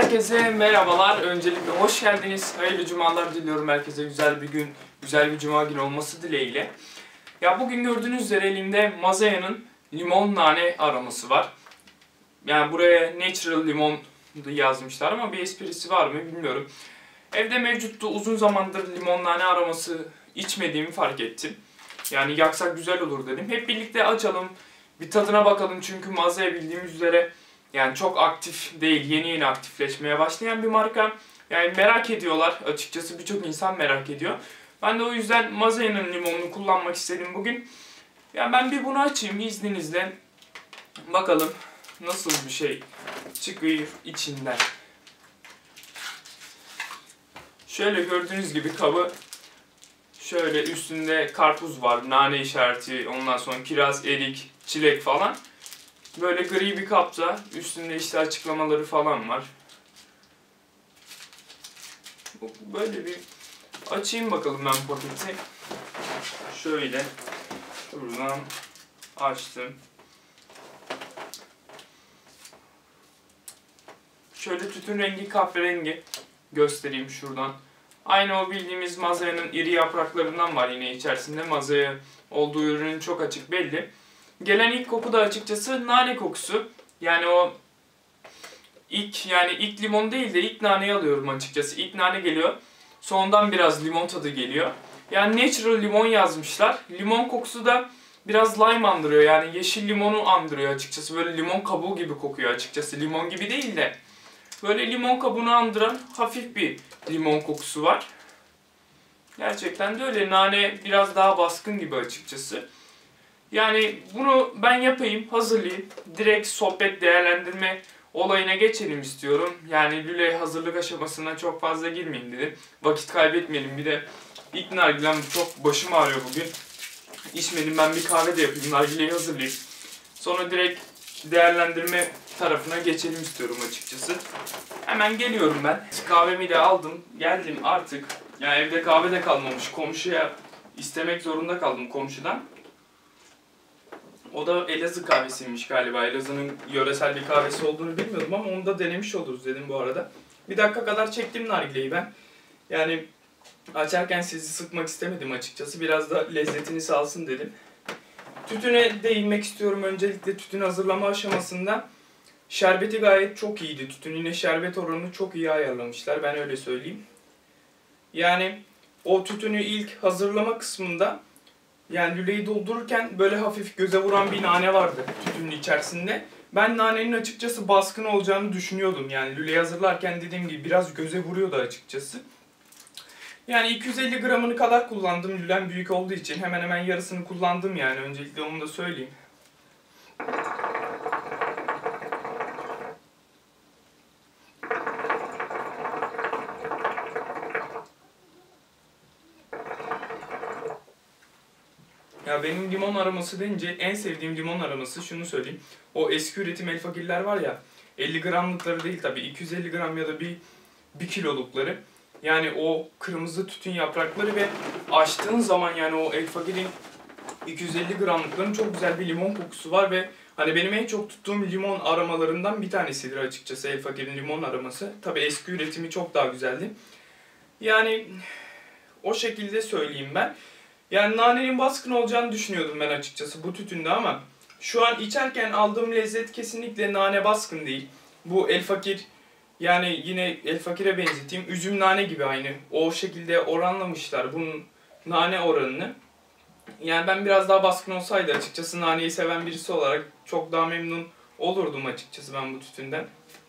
Herkese merhabalar. Öncelikle hoş geldiniz. Hayırlı cumalar diliyorum herkese. Güzel bir gün, güzel bir cuma günü olması dileğiyle. Ya bugün gördüğünüz üzere elimde Mazaya'nın limon nane aroması var. Yani buraya natural limon yazmışlar ama bir esprisi var mı bilmiyorum. Evde mevcuttu. Uzun zamandır limon nane aroması içmediğimi fark ettim. Yani yaksak güzel olur dedim. Hep birlikte açalım, bir tadına bakalım çünkü Mazaya bildiğimiz üzere yani çok aktif değil, yeni aktifleşmeye başlayan bir marka. Yani merak ediyorlar açıkçası, birçok insan merak ediyor. Ben de o yüzden Mazaya'nın limonunu kullanmak istedim bugün. Yani ben bir bunu açayım izninizle. Bakalım nasıl bir şey çıkıyor içinden. Şöyle gördüğünüz gibi kabı şöyle üstünde karpuz var, nane işareti, ondan sonra kiraz, erik, çilek falan. Böyle gri bir kapta, üstünde işte açıklamaları falan var. Böyle bir açayım bakalım ben paketi. Şöyle şuradan açtım. Şöyle tütün rengi kahverengi göstereyim şuradan. Aynı o bildiğimiz Mazaya'nın iri yapraklarından var yine içerisinde. Mazaya olduğu ürünün çok açık belli. Gelen ilk koku da açıkçası nane kokusu. Yani o ilk limon değil de ilk naneyi alıyorum açıkçası. İlk nane geliyor. Sondan biraz limon tadı geliyor. Yani natural limon yazmışlar. Limon kokusu da biraz lime andırıyor. Yani yeşil limonu andırıyor açıkçası. Böyle limon kabuğu gibi kokuyor açıkçası. Limon gibi değil de böyle limon kabuğunu andıran hafif bir limon kokusu var. Gerçekten de öyle. Nane biraz daha baskın gibi açıkçası. Yani bunu ben yapayım, hazırlayayım. Direkt sohbet değerlendirme olayına geçelim istiyorum. Yani lüle hazırlık aşamasına çok fazla girmeyeyim dedim. Vakit kaybetmeyelim. Bir de ilk nargilem çok başım ağrıyor bugün. İçmedim, ben bir kahve de yapayım, nargileyi hazırlayayım. Sonra direkt değerlendirme tarafına geçelim istiyorum açıkçası. Hemen geliyorum ben. Kahvemi de aldım, geldim artık. Yani evde kahve de kalmamış. Komşuya istemek zorunda kaldım komşudan. O da Elazığ kahvesiymiş galiba. Elazığ'ın yöresel bir kahvesi olduğunu bilmiyordum ama onu da denemiş oluruz dedim bu arada. Bir dakika kadar çektim nargileyi ben. Yani açarken sizi sıkmak istemedim açıkçası. Biraz da lezzetini salsın dedim. Tütüne değinmek istiyorum. Öncelikle tütün hazırlama aşamasında şerbeti gayet çok iyiydi. Tütün yine şerbet oranını çok iyi ayarlamışlar. Ben öyle söyleyeyim. Yani o tütünü ilk hazırlama kısmında yani lüleyi doldururken böyle hafif göze vuran bir nane vardı tütünün içerisinde. Ben nanenin açıkçası baskın olacağını düşünüyordum. Yani lüleyi hazırlarken dediğim gibi biraz göze vuruyordu açıkçası. Yani 250 gramını kadar kullandım. Lülem büyük olduğu için hemen hemen yarısını kullandım yani. Öncelikle onu da söyleyeyim. Ya benim limon aroması deyince en sevdiğim limon aroması şunu söyleyeyim. O eski üretim elfakirler var ya, 50 gramlıkları değil tabii, 250 gram ya da bir kilolukları. Yani o kırmızı tütün yaprakları ve açtığın zaman yani o elfakirin 250 gramlıkların çok güzel bir limon kokusu var ve hani benim en çok tuttuğum limon aromalarından bir tanesidir açıkçası elfakirin limon aroması. Tabii eski üretimi çok daha güzeldi. Yani o şekilde söyleyeyim ben. Yani nanenin baskın olacağını düşünüyordum ben açıkçası bu tütünde ama şu an içerken aldığım lezzet kesinlikle nane baskın değil. Bu elfakir, yani yine elfakire benzeteyim, üzüm nane gibi aynı. O şekilde oranlamışlar bunun nane oranını. Yani ben biraz daha baskın olsaydı açıkçası naneyi seven birisi olarak çok daha memnun olurdum açıkçası ben bu tütünden.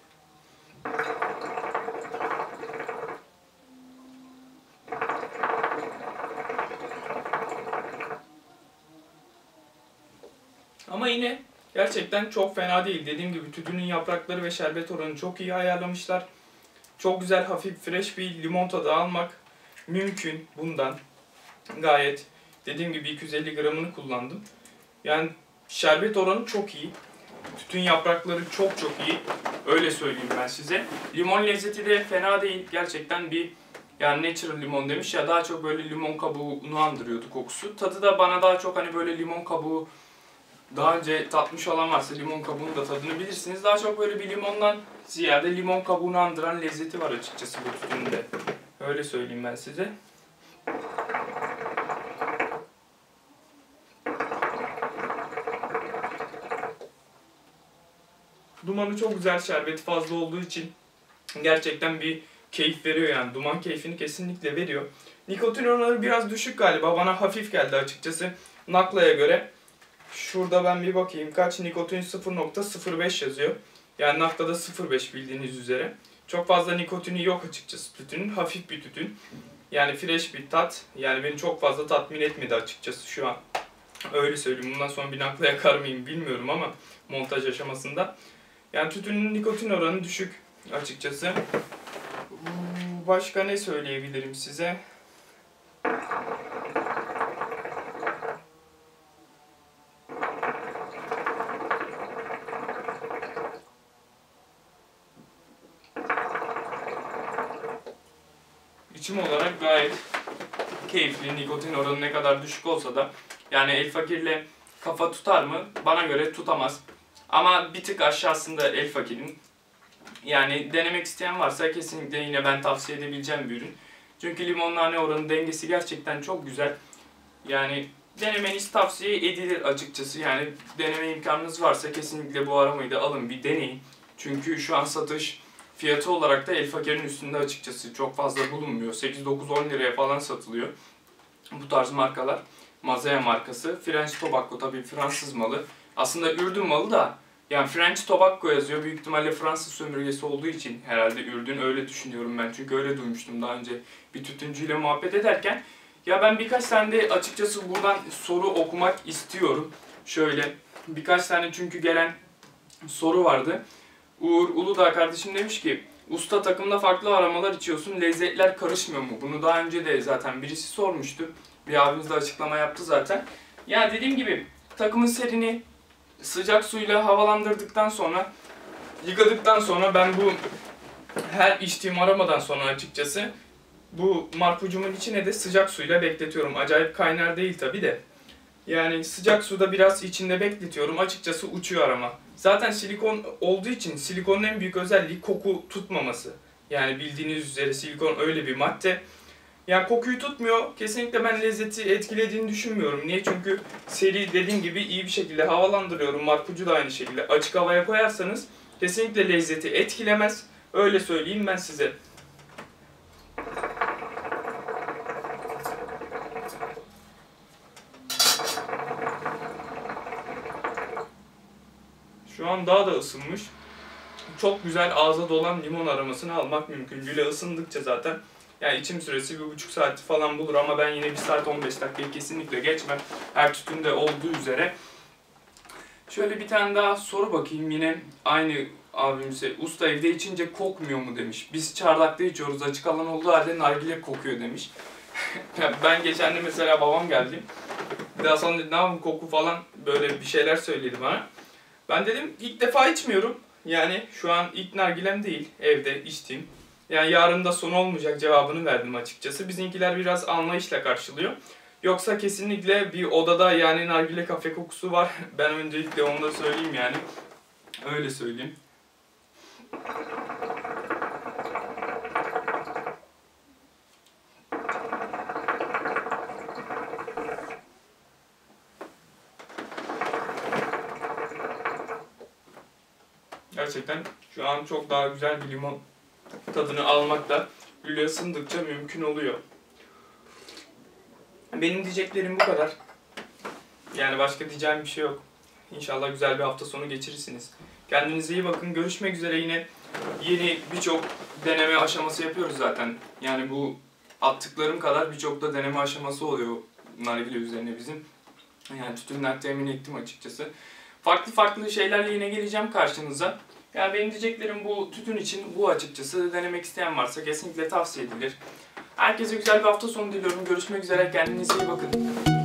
Ama yine gerçekten çok fena değil. Dediğim gibi tütünün yaprakları ve şerbet oranı çok iyi ayarlamışlar. Çok güzel, hafif, fresh bir limon tadı almak mümkün bundan. Gayet dediğim gibi 250 gramını kullandım. Yani şerbet oranı çok iyi. Tütün yaprakları çok iyi. Öyle söyleyeyim ben size. Limon lezzeti de fena değil. Gerçekten bir yani natural limon demiş ya, daha çok böyle limon kabuğunu andırıyordu kokusu. Tadı da bana daha çok hani böyle limon kabuğu daha önce tatmış olan varsa limon kabuğunun da tadını bilirsiniz. Daha çok böyle bir limondan ziyade limon kabuğunu andıran lezzeti var açıkçası bu tütünün de. Öyle söyleyeyim ben size. Dumanı çok güzel, şerbeti fazla olduğu için gerçekten bir keyif veriyor yani. Duman keyfini kesinlikle veriyor. Nikotin oranı biraz düşük galiba. Bana hafif geldi açıkçası Nakla'ya göre. Şurada ben bir bakayım kaç, nikotin 0.05 yazıyor. Yani Nakla'da 0.5 bildiğiniz üzere. Çok fazla nikotini yok açıkçası tütünün. Hafif bir tütün. Yani fresh bir tat. Yani beni çok fazla tatmin etmedi açıkçası şu an. Öyle söyleyeyim. Bundan sonra bir Nakla yakar mıyım bilmiyorum ama montaj aşamasında. Yani tütünün nikotin oranı düşük açıkçası. Başka ne söyleyebilirim size? İçim olarak gayet keyifli. Nikotin oranı ne kadar düşük olsa da yani El Fakir'le kafa tutar mı? Bana göre tutamaz. Ama bir tık aşağısında El Fakir'in. Yani denemek isteyen varsa kesinlikle yine ben tavsiye edebileceğim bir ürün. Çünkü limon nane oranı dengesi gerçekten çok güzel. Yani denemeniz tavsiye edilir açıkçası. Yani deneme imkanınız varsa kesinlikle bu aromayı da alın, bir deneyin. Çünkü şu an satış fiyatı olarak da El Fakir'in üstünde açıkçası çok fazla bulunmuyor. 8-9-10 liraya falan satılıyor bu tarz markalar. Mazaya markası. French Tobacco tabii Fransız malı. Aslında Ürdün malı da yani French Tobacco yazıyor. Büyük ihtimalle Fransız sömürgesi olduğu için herhalde Ürdün, öyle düşünüyorum ben. Çünkü öyle duymuştum daha önce bir tütüncüyle muhabbet ederken. Ya ben birkaç tane de açıkçası buradan soru okumak istiyorum. Şöyle birkaç tane çünkü gelen soru vardı. Uğur Uludağ kardeşim demiş ki, usta takımda farklı aromalar içiyorsun, lezzetler karışmıyor mu? Bunu daha önce de zaten birisi sormuştu. Bir abimiz de açıklama yaptı zaten. Ya dediğim gibi takımın serini sıcak suyla havalandırdıktan sonra, yıkadıktan sonra ben bu her içtiğim aromadan sonra açıkçası bu marpucumun içine de sıcak suyla bekletiyorum. Acayip kaynar değil tabi de. Yani sıcak suda biraz içinde bekletiyorum. Açıkçası uçuyor aroma. Zaten silikon olduğu için silikonun en büyük özelliği koku tutmaması. Yani bildiğiniz üzere silikon öyle bir madde. Yani kokuyu tutmuyor. Kesinlikle ben lezzeti etkilediğini düşünmüyorum. Niye? Çünkü seri dediğim gibi iyi bir şekilde havalandırıyorum. Marpucu da aynı şekilde. Açık havaya koyarsanız kesinlikle lezzeti etkilemez. Öyle söyleyeyim ben size. Şu an daha da ısınmış. Çok güzel ağza dolan limon aromasını almak mümkün. Lüle ısındıkça zaten yani içim süresi 1,5 saat falan bulur ama ben yine 1 saat 15 dakikayı kesinlikle geçmem. Her tütünde olduğu üzere. Şöyle bir tane daha soru bakayım, yine aynı abimize. Usta evde içince kokmuyor mu demiş. Biz çardakta içiyoruz, açık alan olduğu halde nargile kokuyor demiş. Ben geçen de mesela babam geldi. Daha sonra dedi ne yapayım koku falan böyle bir şeyler söyledi bana. Ben dedim ilk defa içmiyorum. Yani şu an ilk nargilem değil evde içtiğim. Yani yarın da son olmayacak cevabını verdim açıkçası. Bizimkiler biraz anlayışla karşılıyor. Yoksa kesinlikle bir odada yani nargile kafe kokusu var. Ben öncelikle onu da söyleyeyim yani. Öyle söyleyeyim. Gerçekten şu an çok daha güzel bir limon tadını almak da lüle ısındıkça mümkün oluyor. Benim diyeceklerim bu kadar. Yani başka diyeceğim bir şey yok. İnşallah güzel bir hafta sonu geçirirsiniz. Kendinize iyi bakın. Görüşmek üzere yine. Yeni birçok deneme aşaması yapıyoruz zaten. Yani bu attıklarım kadar birçok da deneme aşaması oluyor nargile üzerine bizim. Yani tütünden temin ettim açıkçası. Farklı farklı şeylerle yine geleceğim karşınıza. Yani benim diyeceklerim bu tütün için bu açıkçası. Denemek isteyen varsa kesinlikle tavsiye edilir. Herkese güzel bir hafta sonu diliyorum. Görüşmek üzere. Kendinize iyi bakın.